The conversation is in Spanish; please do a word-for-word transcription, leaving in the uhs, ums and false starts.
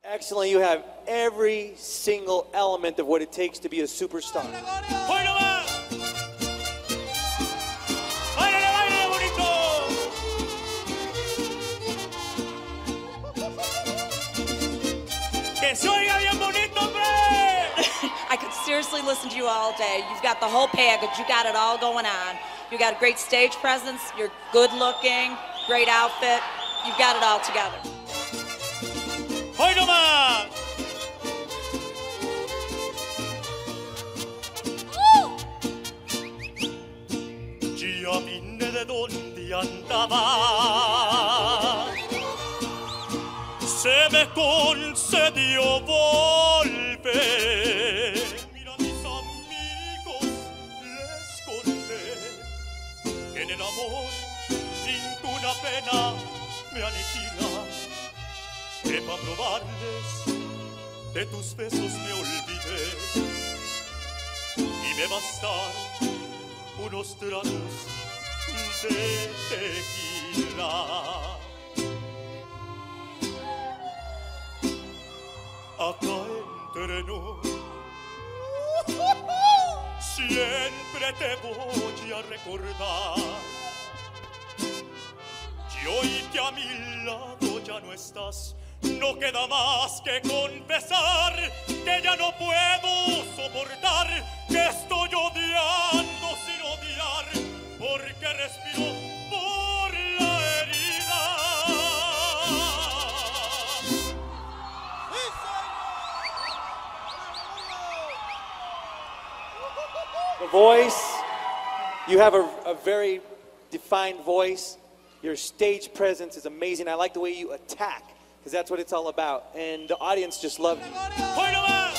Excellent. You have every single element of what it takes to be a superstar. I could seriously listen to you all day. You've got the whole package. You got it all going on. You got a great stage presence. You're good looking, great outfit. You've got it all together. Hoy no más. Ya vine de donde andaba. Se me concedió volver. Mira, mis amigos, les conté que en el amor ninguna pena me aniquila. Que para probarles de tus besos me olvidé y me bastaron unos tragos de tequila. Acá entre nos, siempre te voy a recordar. Y hoy que a mi lado ya no estás, no queda más que confesar que ya no puedo soportar, que estoy odiando sin odiar, porque respiro por la herida. The voice, you have a, a very defined voice. Your stage presence is amazing. I like the way you attack, because that's what it's all about. And the audience just loved you.